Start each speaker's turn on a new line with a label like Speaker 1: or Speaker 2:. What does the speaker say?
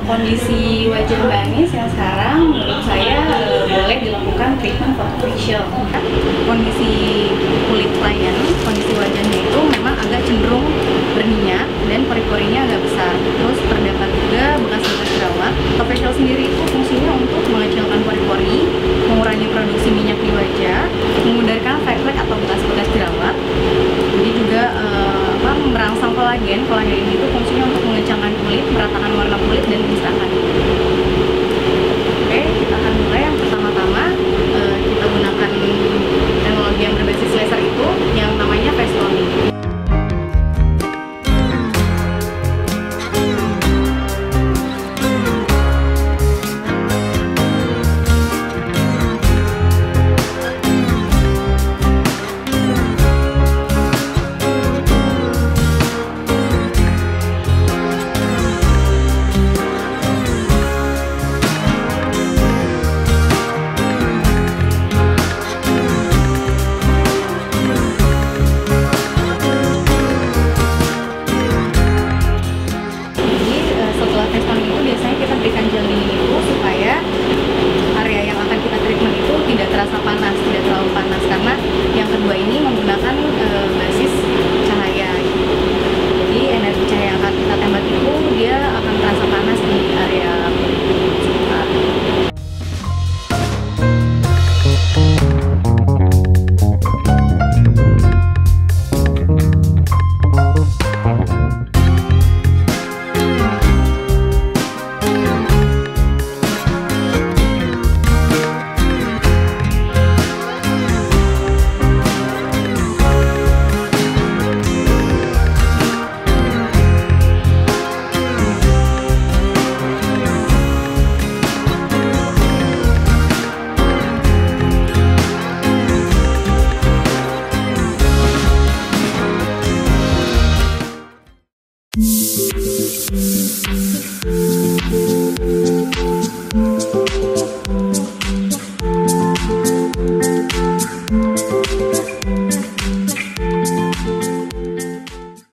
Speaker 1: kondisi wajah Mbak Anis yang sekarang menurut saya boleh dilakukan treatment photofacial. Kondisi kulit klien, kondisi wajahnya itu memang agak cenderung berminyak dan pori-porinya agak besar. Terus terdapat juga bekas-bekas jerawat. Photofacial sendiri itu fungsinya untuk